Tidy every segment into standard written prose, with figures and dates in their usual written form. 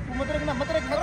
तू मत रखना, मत रख।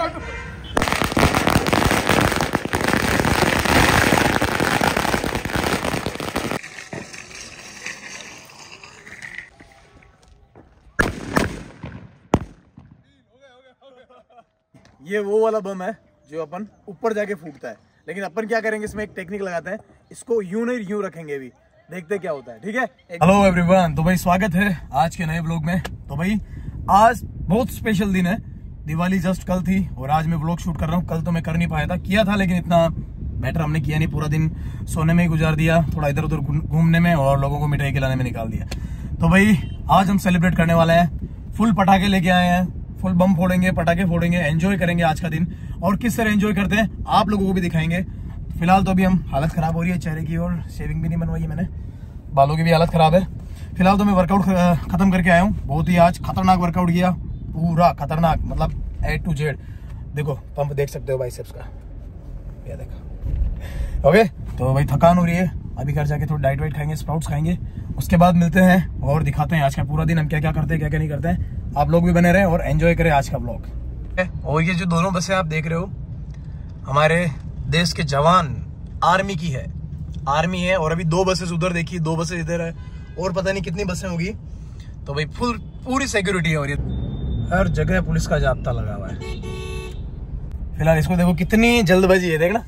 ये वो वाला बम है जो अपन ऊपर जाके फूटता है, लेकिन अपन क्या करेंगे, इसमें एक टेक्निक लगाते हैं, इसको यूं नहीं यूं रखेंगे, अभी देखते क्या होता है। ठीक है, हेलो एवरीवन, तो भाई स्वागत है आज के नए व्लॉग में। तो भाई आज बहुत स्पेशल दिन है, दिवाली जस्ट कल थी और आज मैं व्लॉग शूट कर रहा हूँ। कल तो मैं कर नहीं पाया था, किया था लेकिन इतना बेटर हमने किया नहीं, पूरा दिन सोने में ही गुजार दिया, थोड़ा इधर उधर घूमने में और लोगों को मिठाई खिलाने में निकाल दिया। तो भाई आज हम सेलिब्रेट करने वाले हैं, फुल पटाखे लेके आए हैं, फुल बम फोड़ेंगे, पटाखे फोड़ेंगे, एंजॉय करेंगे आज का दिन। और किस तरह एंजॉय करते हैं आप लोगों को भी दिखाएंगे। फिलहाल तो अभी हम हालत खराब हो रही है चेहरे की, और शेविंग भी नहीं बनवाई है मैंने, बालों की भी हालत खराब है। फिलहाल तो मैं वर्कआउट खत्म करके आया हूँ, बहुत ही आज खतरनाक वर्कआउट किया, पूरा खतरनाक, मतलब A to Z। देखो पंप देख सकते हो बाइसेप्स का, ये देखो। ओके, तो भाई थकान हो रही है, अभी घर जाके थोड़ा डाइट वाइट खाएंगे, स्प्राउट्स खाएंगे, उसके बाद मिलते हैं और दिखाते हैं आज का पूरा दिन हम क्या क्या करते हैं, क्या क्या नहीं करते हैं। आप लोग भी बने रहे और एंजॉय करें आज का ब्लॉग। और ये जो दोनों बसें आप देख रहे हो, हमारे देश के जवान आर्मी की है, आर्मी है। और अभी 2 बसेस उधर देखिए, 2 बसेस इधर है, और पता नहीं कितनी बसें होगी। तो भाई पूरी सिक्योरिटी है और ये हर जगह पुलिस का जाब्ता लगा हुआ है। फिलहाल इसको देखो कितनी जल्दबाजी है, देखना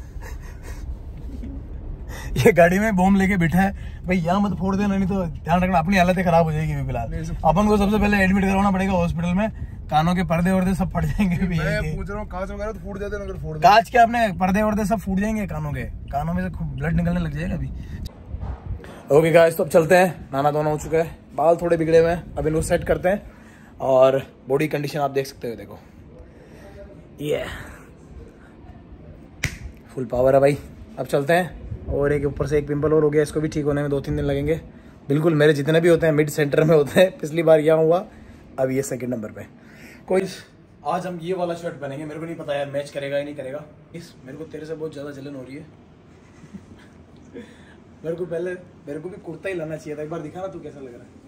ये गाड़ी में बॉम्ब लेके बैठा है। भाई यहाँ मत फोड़ देना, नहीं तो ध्यान रखना अपनी हालत खराब हो जाएगी। फिलहाल अपन को सबसे पहले एडमिट करवाना पड़ेगा हॉस्पिटल में, कानों के पर्दे वर्दे सब फट जाएंगे। मैं पूछ रहा हूँ कांच वगैरह तो फूट जाते हैं, अगर फोड़ कांच के अपने पर्दे वर्दे सब फूट जाएंगे, कानों में से खूब ब्लड निकलने लग जाएगा अभी। ओके गाइस, तो अब चलते हैं, नहाना धोना हो चुका है, बाल थोड़े बिगड़े हुए हैं, अब इनको सेट करते हैं। और बॉडी कंडीशन आप देख सकते हो, देखो ये फुल पावर है भाई। अब चलते हैं, और एक ऊपर से एक पिंपल और हो गया, इसको भी ठीक होने में 2-3 दिन लगेंगे। बिल्कुल मेरे जितने भी होते हैं मिड सेंटर में होते हैं, पिछली बार यहाँ हुआ, अब ये सेकंड नंबर पे। कोई आज हम ये वाला शर्ट पहनेंगे, मेरे को नहीं पता यार मैच करेगा या नहीं करेगा। मेरे को तेरे से बहुत ज़्यादा जलन हो रही है मेरे को भी कुर्ता ही लाना चाहिए था, एक बार दिखाना तू कैसा लग रहा है।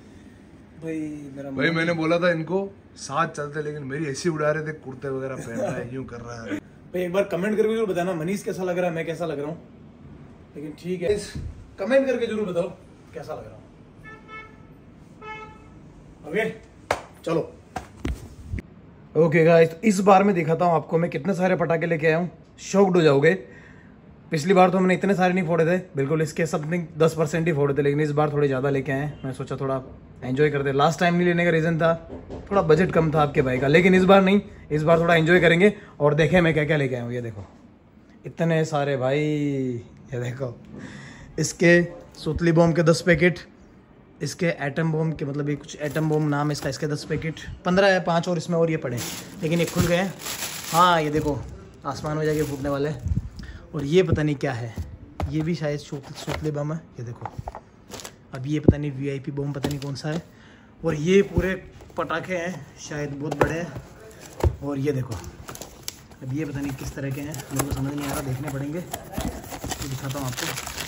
भाई मैंने बोला था इनको साथ चलते, लेकिन मेरी ऐसी उड़ा रहे थे, कुर्ते वगैरह पहन रहा है, यूं कर रहा है। भाई एक बार कमेंट करके जरूर बताना मनीष कैसा लग रहा है, मैं कैसा लग रहा हूँ। लेकिन ठीक है, कमेंट करके जरूर बताओ कैसा लग रहा हूँ। ओके चलो। ओके गाइस, इस बार मैं दिखाता हूँ आपको मैं कितने सारे पटाखे लेके आया हूँ, शॉक्ड हो जाओगे। पिछली बार तो हमने इतने सारे नहीं फोड़े थे, बिल्कुल इसके समथिंग 10% ही फोड़े थे, लेकिन इस बार थोड़े ज़्यादा लेके आए हैं। मैं सोचा थोड़ा एंजॉय करते। लास्ट टाइम नहीं लेने का रीज़न था थोड़ा बजट कम था आपके भाई का, लेकिन इस बार नहीं, इस बार थोड़ा एंजॉय करेंगे। और देखें मैं क्या क्या लेके आया हूँ, ये देखो इतने सारे भाई, ये देखो इसके सुतली बॉम्ब के 10 पैकेट, इसके एटम बॉम्ब के, मतलब ये कुछ एटम बॉम्ब नाम है इसका, इसके 10 पैकेट, 15 है, 5 और इसमें और ये पड़े, लेकिन ये खुल गए हैं। हाँ ये देखो आसमान में जाके फूटने वाले। और ये पता नहीं क्या है, ये भी शायद सुतली बम है, ये देखो। अब ये पता नहीं VIP बम पता नहीं कौन सा है। और ये पूरे पटाखे हैं, शायद बहुत बड़े हैं। और ये देखो, अब ये पता नहीं किस तरह के हैं, मेरे को समझ नहीं आ रहा, देखने पड़ेंगे। तो दिखाता हूँ आपको।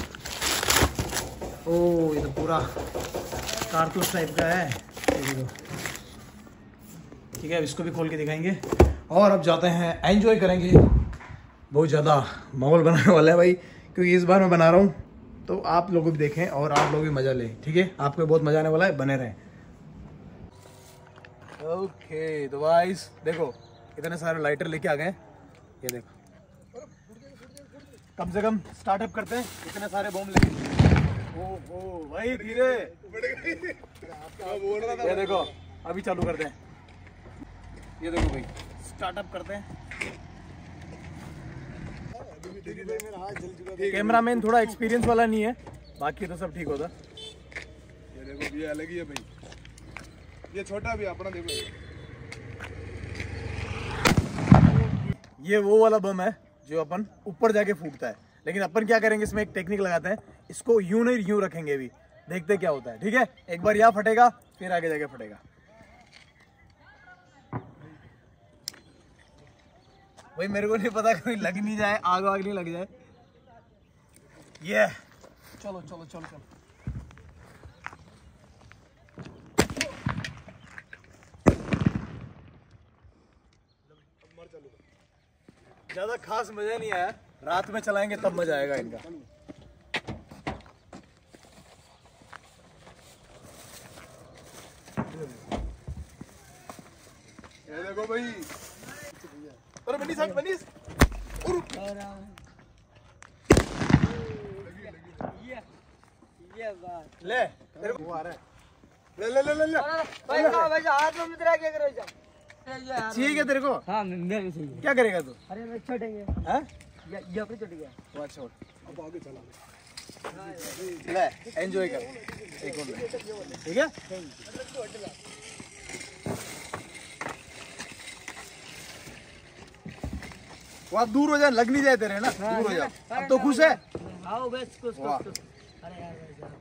ओह ये तो पूरा कारतूस टाइप का है, ये देखो। ठीक है, अब इसको भी खोल के दिखाएंगे और अब जाते हैं, एंजॉय करेंगे। बहुत ज़्यादा माहौल बनाने वाला है भाई, क्योंकि इस बार मैं बना रहा हूँ, तो आप लोग भी देखें और आप लोग भी मज़ा लें। ठीक है, आपको बहुत मज़ा आने वाला है, बने रहें। ओके तो गाइस देखो इतने सारे लाइटर लेके आ गए, ये देखो। कम से कम स्टार्टअप करते हैं, इतने सारे बॉम्ब लेके। ओहो भाई धीरे, ये देखो अभी चालू करते हैं, ये देखो भाई स्टार्टअप करते हैं। कैमरामैन थोड़ा एक्सपीरियंस वाला नहीं है, बाकी तो सब ठीक होता। ये देखो ये अलग ही है भाई, ये छोटा भी अपना देखो। ये वो वाला बम है जो अपन ऊपर जाके फूटता है, लेकिन अपन क्या करेंगे, इसमें एक टेक्निक लगाते हैं, इसको यूं नहीं यूं रखेंगे, अभी देखते क्या होता है। ठीक है, एक बार यहाँ फटेगा फिर आगे जाके फटेगा। भाई मेरे को नहीं पता कोई लग नहीं जाए, आग वाग नहीं लग जाए। ये चलो चलो चलो चलो। ज्यादा खास मजा नहीं आया, रात में चलाएंगे तब मजा आएगा इनका। ये देखो भाई, अरे बनीस हट, बनीस ले, तेरे को आ रहा है, ले ले ले ले ले। भाई हाथ में मुद्रा क्या करो जा। चाहिए क्या तेरे को? हाँ मेरे भी चाहिए। क्या करेगा तू? अरे मैं छोटेंगे। हाँ? ये अपने छोट गया। वो अच्छा, अब आगे चला ले, एंजॉय कर एक और ले, ठीक है? वो आप दूर हो जाए, लग नहीं जाए तेरे ना, दूर हो जाओ। अब तो खुश है? आओ बस कुछ वाह। कुछ। अरे यार यार।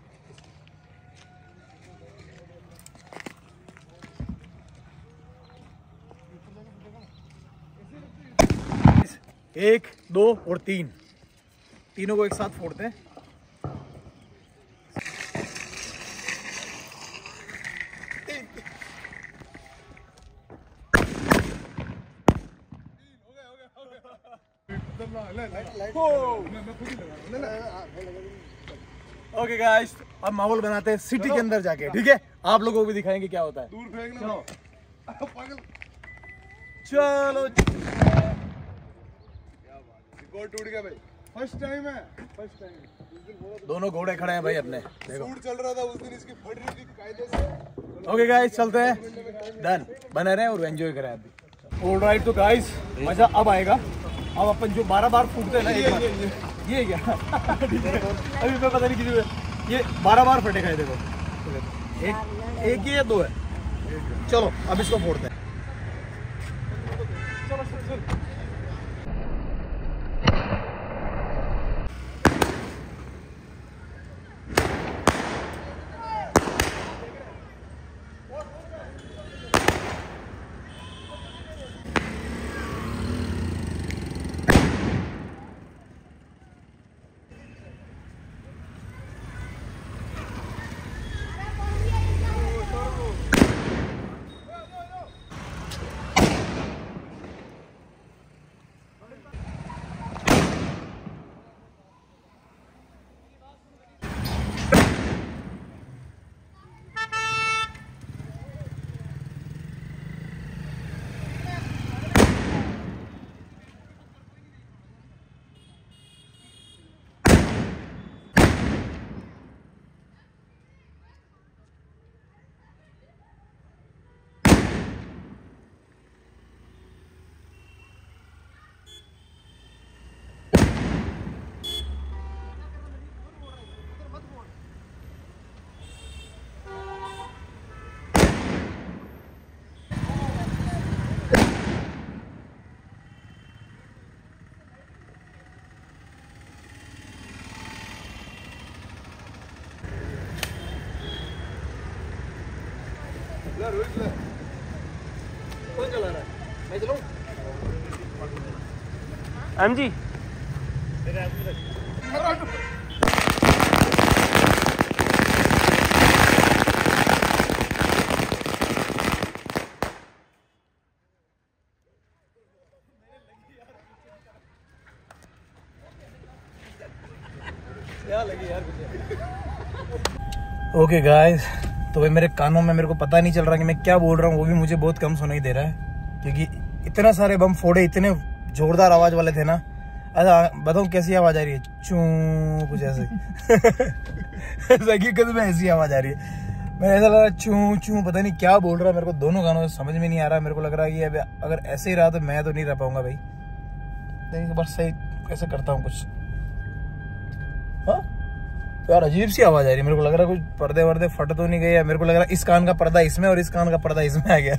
1, 2 और 3, तीनों को एक साथ फोड़ते हैं। ओके गाइस, अब माहौल बनाते हैं सिटी के अंदर जाके, ठीक है? आप लोगों को भी दिखाएंगे क्या होता है। दूर फेंकना पागल। चलो रिकॉर्ड टूट गया भाई, फर्स्ट टाइम है, फर्स्ट टाइम। उस दिन बोला दोनों घोड़े खड़े हैं भाई अपने, देखो। शूट चल रहा था उस दिन, इसकी फट रही थी कायदे से। ओके गाइस, चलते हैं, डन, बने रहे और एंजॉय करें अभी। ऑलराइट, तो गाइस मजा अब आएगा। अब अपन जो 12 बार फूटते हैं ना, ये क्या अभी मैं पता नहीं किसी में, ये 12 बार फटेगा है, देखो। एक ही या 2 है? चलो अब इसको फोड़ते हैं। कौन चला रहा है? मैं चलाऊं? जी क्या लगी यार? ओके गाइस, तो भाई मेरे कानों में मेरे को पता नहीं चल रहा कि मैं क्या बोल रहा हूँ, वो भी मुझे बहुत कम सुनाई दे रहा है, क्योंकि इतना सारे बम फोड़े, इतने जोरदार आवाज वाले थे ना। अच्छा बताऊँ कैसी आवाज आ रही है? चू कुछ ऐसे हकीकत में ऐसी आवाज आ रही है। मैं ऐसा लग रहा चू चू, पता नहीं क्या बोल रहा है, मेरे को दोनों गानों से समझ में नहीं आ रहा। मेरे को लग रहा है कि अगर ऐसे ही रहा तो मैं तो नहीं रह पाऊंगा भाई। देखिए बस सही कैसे करता हूँ कुछ। हाँ यार अजीब सी आवाज आ रही है, मेरे को लग रहा है कुछ पर्दे वर्दे फट तो नहीं गए, या मेरे को लग रहा है इस कान का पर्दा इसमें और इस कान का पर्दा इसमें आ गया।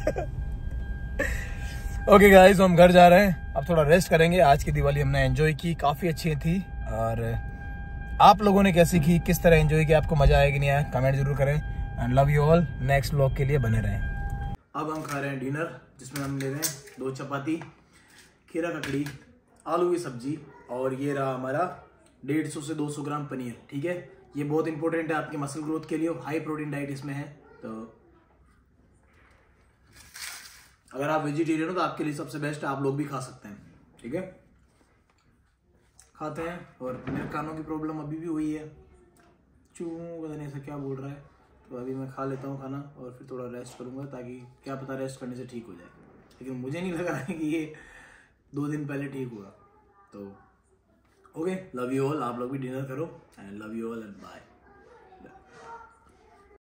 ओके गाइस, तो हम घर जा रहे हैं, अब थोड़ा रेस्ट करेंगे। आज की दिवाली हमने एंजॉय की, काफी अच्छी थी। और आप लोगों ने कैसी की, किस तरह एंजॉय किया, आपको मजा आया कि नहीं आया, कमेंट जरूर करें। And love you all, next vlog के लिए बने रहें। अब हम खा रहे हैं डिनर, जिसमें हम ले रहे हैं 2 चपाती, खीरा ककड़ी, आलू की सब्जी, और ये रहा हमारा 150 से 200 ग्राम पनीर। ठीक है, ये बहुत इंपॉर्टेंट है आपके मसल ग्रोथ के लिए, हाई प्रोटीन डाइट इसमें है। तो अगर आप वेजिटेरियन हो तो आपके लिए सबसे बेस्ट है, आप लोग भी खा सकते हैं। ठीक है, खाते हैं। और मेरे कानों की प्रॉब्लम अभी भी हुई है, चू पता नहीं ऐसा क्या बोल रहा है। तो अभी मैं खा लेता हूँ खाना और फिर थोड़ा रेस्ट करूँगा, ताकि क्या पता रेस्ट करने से ठीक हो जाए। लेकिन मुझे नहीं लग रहा है कि ये 2 दिन पहले ठीक हुआ। तो ओके, लव यू ऑल। आप लोग भी डिनर करो and love you all and bye.